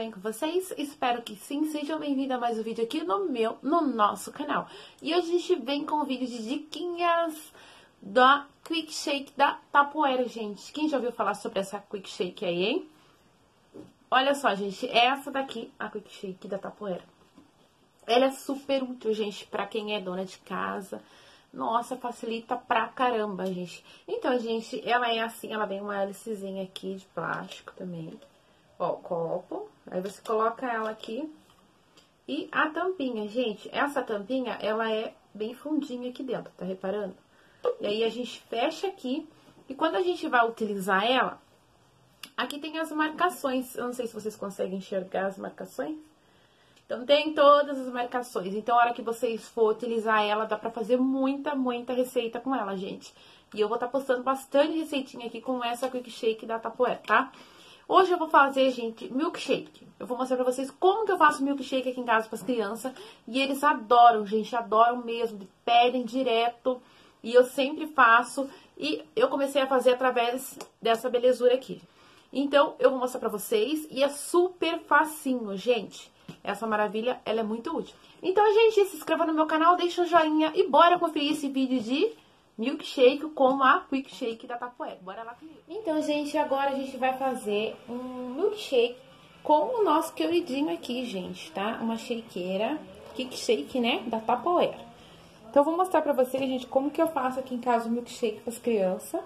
bem com vocês? Espero que sim. Sejam bem-vindos a mais um vídeo aqui no nosso canal. E hoje a gente vem com um vídeo de diquinhas da Quick Shake da Tupperware, gente. Quem já ouviu falar sobre essa Quick Shake aí, hein? Olha só, gente, essa daqui, a Quick Shake da Tupperware. Ela é super útil, gente, pra quem é dona de casa. Nossa, facilita pra caramba, gente. Então, gente, ela é assim, ela vem uma hélicezinha aqui de plástico também. Ó, o copo, aí você coloca ela aqui. E a tampinha, gente, essa tampinha, ela é bem fundinha aqui dentro, tá reparando? E aí a gente fecha aqui, e quando a gente vai utilizar ela, aqui tem as marcações. Eu não sei se vocês conseguem enxergar as marcações. Então, tem todas as marcações. Então, a hora que vocês for utilizar ela, dá pra fazer muita receita com ela, gente. E eu vou estar postando bastante receitinha aqui com essa Quick Shake da Tupperware, tá? Hoje eu vou fazer, gente, milkshake. Eu vou mostrar pra vocês como que eu faço milkshake aqui em casa pras crianças. E eles adoram, gente, adoram mesmo. Pedem direto. E eu sempre faço. E eu comecei a fazer através dessa belezura aqui. Então, eu vou mostrar pra vocês. E é super facinho, gente. Essa maravilha, ela é muito útil. Então, gente, se inscreva no meu canal, deixa um joinha e bora conferir esse vídeo de milkshake com a Quick Shake da Tupperware. Bora lá comigo. Então, gente, agora a gente vai fazer um milkshake com o nosso queridinho aqui, gente, tá? Uma shakeira, Quick Shake, né, da Tupperware. Então, eu vou mostrar pra vocês, gente, como que eu faço aqui em casa o milkshake para as crianças.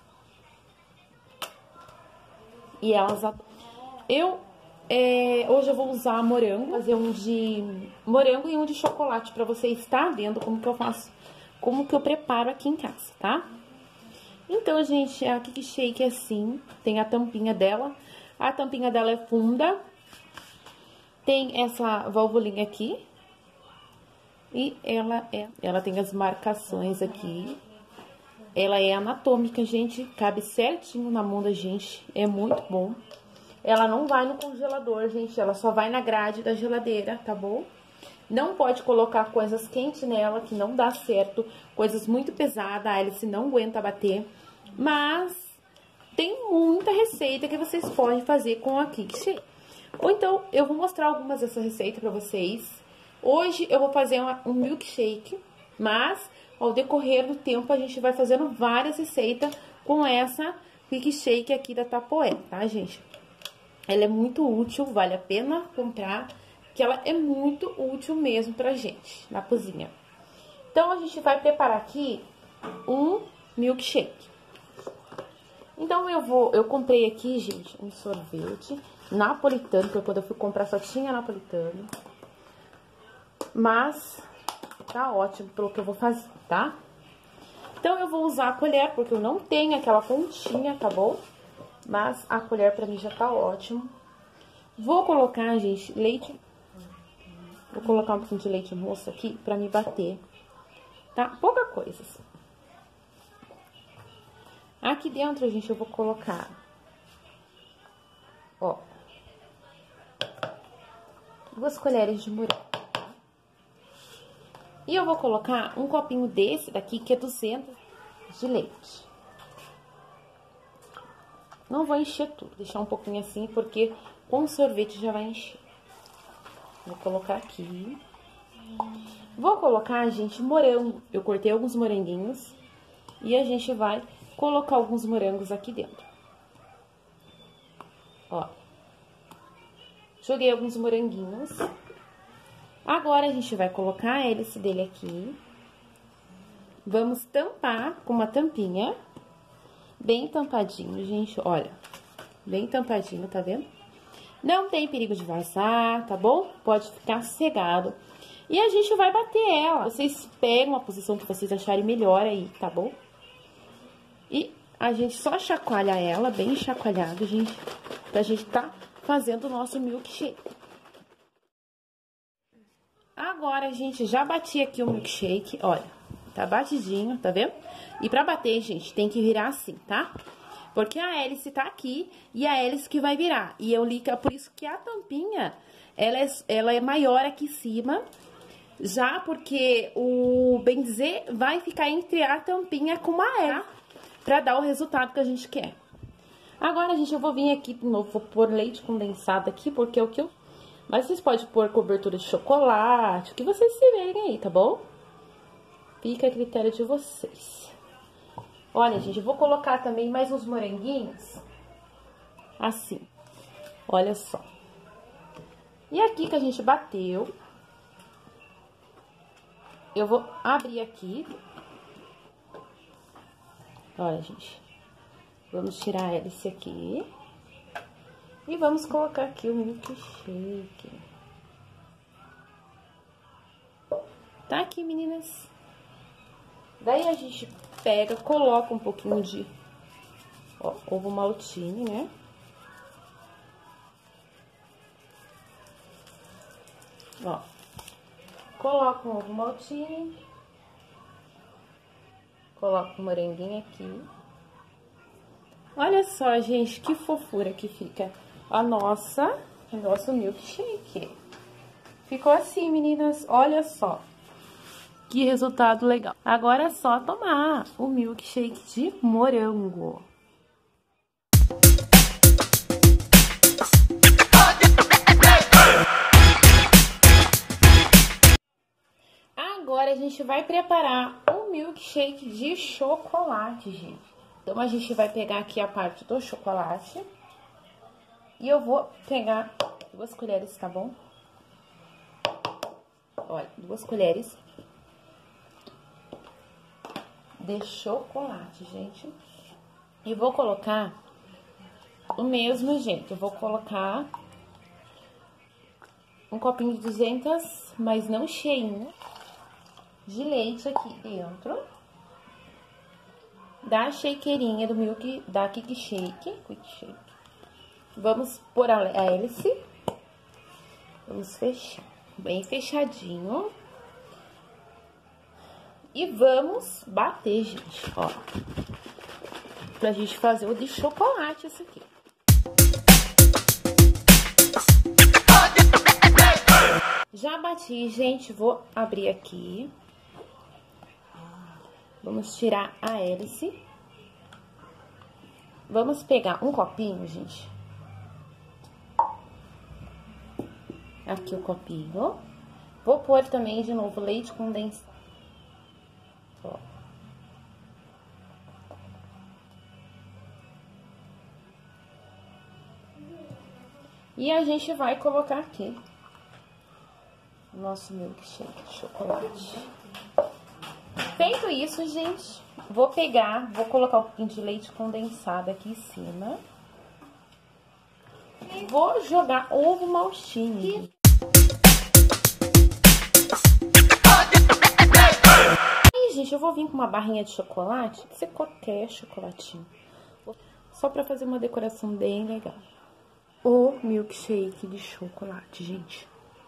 E elas adoram. Hoje eu vou usar morango, fazer um de morango e um de chocolate pra você estar vendo como que eu faço, como que eu preparo aqui em casa, tá? Então, gente, a Quick Shake é assim, tem a tampinha dela. A tampinha dela é funda, tem essa válvulinha aqui. E ela tem as marcações aqui. Ela é anatômica, gente, cabe certinho na mão da gente, é muito bom. Ela não vai no congelador, gente, ela só vai na grade da geladeira, tá bom? Não pode colocar coisas quentes nela, que não dá certo. Coisas muito pesadas, a hélice não aguenta bater. Mas tem muita receita que vocês podem fazer com a Quick Shake. Ou então, eu vou mostrar algumas dessas receitas pra vocês. Hoje eu vou fazer um milkshake, mas ao decorrer do tempo a gente vai fazendo várias receitas com essa Quick Shake aqui da Tupperware, tá, gente? Ela é muito útil, vale a pena comprar, que ela é muito útil mesmo pra gente, na cozinha. Então, a gente vai preparar aqui um milkshake. Então, eu comprei aqui, gente, um sorvete napolitano, porque quando eu fui comprar só tinha napolitano. Mas, tá ótimo pelo que eu vou fazer, tá? Então, eu vou usar a colher, porque eu não tenho aquela pontinha, tá bom? Mas a colher pra mim já tá ótimo. Vou colocar, gente, leite. Vou colocar um pouquinho de leite moço aqui pra me bater, tá? Pouca coisa, assim. Aqui dentro, gente, eu vou colocar, ó, 2 colheres de morango. E eu vou colocar um copinho desse daqui, que é 200 de leite. Não vou encher tudo, deixar um pouquinho assim, porque com o sorvete já vai encher. Vou colocar aqui. Vou colocar, gente, morango. Eu cortei alguns moranguinhos e a gente vai colocar alguns morangos aqui dentro. Ó. Joguei alguns moranguinhos. Agora, a gente vai colocar a hélice dele aqui. Vamos tampar com uma tampinha. Bem tampadinho, gente, olha. Bem tampadinho, tá vendo? Não tem perigo de vazar, tá bom? Pode ficar sossegado. E a gente vai bater ela. Vocês pegam a posição que vocês acharem melhor aí, tá bom? E a gente só chacoalha ela, bem chacoalhado, gente. Pra gente tá fazendo o nosso milkshake. Agora, a gente já bati aqui o milkshake, olha. Tá batidinho, tá vendo? E pra bater, gente, tem que virar assim, tá? Porque a hélice tá aqui e a hélice que vai virar. E eu ligo, por isso que a tampinha, ela é maior aqui em cima. Já porque o bem dizer vai ficar entre a tampinha com a hélice, pra dar o resultado que a gente quer. Agora, gente, eu vou vir aqui de novo, vou pôr leite condensado aqui, porque é o que eu... Mas vocês podem pôr cobertura de chocolate, o que vocês tiverem aí, tá bom? Fica a critério de vocês. Olha, gente, eu vou colocar também mais uns moranguinhos. Assim. Olha só. E aqui que a gente bateu, eu vou abrir aqui. Olha, gente. Vamos tirar a hélice aqui. E vamos colocar aqui o milkshake. Tá aqui, meninas. Daí a gente pega, coloca um pouquinho de ovo maltine, né? Ó, coloca um ovo maltine. Coloca um moranguinho aqui. Olha só, gente, que fofura que fica o nosso milkshake. Ficou assim, meninas, olha só. Que resultado legal. Agora é só tomar o milkshake de morango. Agora a gente vai preparar um milkshake de chocolate, gente. Então, a gente vai pegar aqui a parte do chocolate. E eu vou pegar 2 colheres, tá bom? Olha, 2 colheres de chocolate, gente. E vou colocar o mesmo jeito. Eu vou colocar um copinho de 200, mas não cheinho, de leite aqui dentro da shakerinha do milk, da Quick Shake. Vamos pôr a hélice. Vamos fechar bem fechadinho. E vamos bater, gente, ó. Pra gente fazer o de chocolate, esse aqui. Já bati, gente, vou abrir aqui. Vamos tirar a hélice. Vamos pegar um copinho, gente. Aqui o copinho. Vou pôr também de novo leite condensado. Ó. E a gente vai colocar aqui o nosso milkshake de chocolate. Feito isso, gente, vou colocar um pouquinho de leite condensado aqui em cima. E vou jogar ovo maltine. E, gente, eu vou vir com uma barrinha de chocolate, pode ser qualquer chocolatinho. Só pra fazer uma decoração bem legal. O milkshake de chocolate, gente.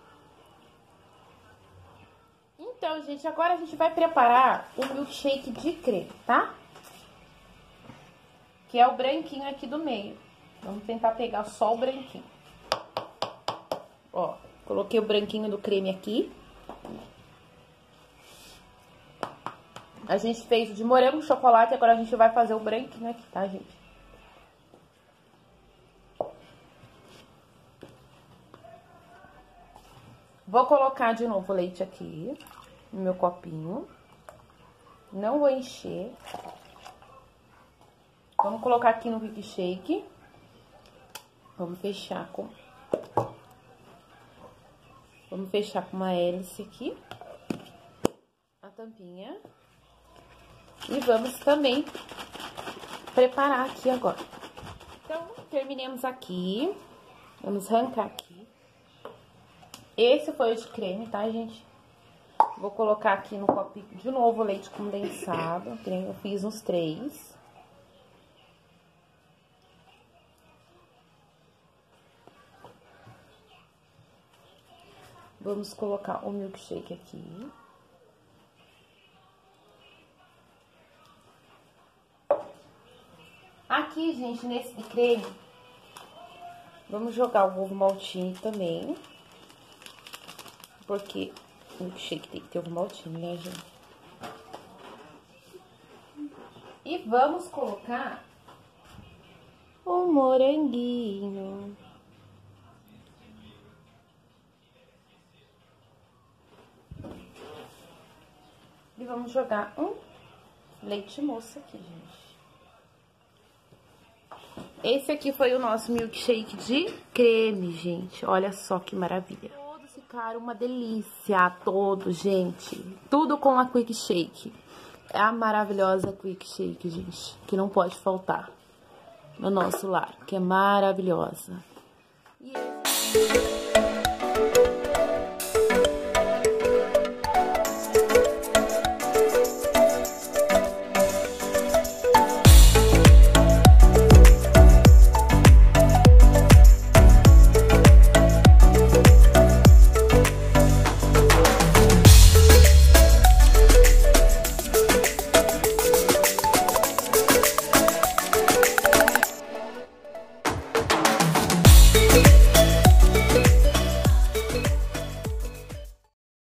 Então, gente, agora a gente vai preparar o milkshake de creme, tá? Que é o branquinho aqui do meio. Vamos tentar pegar só o branquinho. Ó, coloquei o branquinho do creme aqui. A gente fez o de morango, chocolate, agora a gente vai fazer o branquinho aqui, tá, gente? Vou colocar de novo o leite aqui no meu copinho. Não vou encher. Vamos colocar aqui no Quick Shake. Vamos fechar com uma hélice aqui. A tampinha. E vamos também preparar aqui agora. Então, terminemos aqui. Vamos arrancar aqui. Esse foi o de creme, tá, gente? Vou colocar aqui no copinho de novo o leite condensado. Eu fiz uns 3. Vamos colocar o milkshake aqui. Aqui, gente, nesse de creme, vamos jogar o ovo maltine também. Porque o milkshake tem que ter ovo maltine, né, gente? E vamos colocar o moranguinho. E vamos jogar um leite moça aqui, gente. Esse aqui foi o nosso milkshake de creme, gente. Olha só que maravilha. Todos ficaram uma delícia, todos, gente. Tudo com a Quick Shake. É a maravilhosa Quick Shake, gente, que não pode faltar no nosso lar, que é maravilhosa. E esse...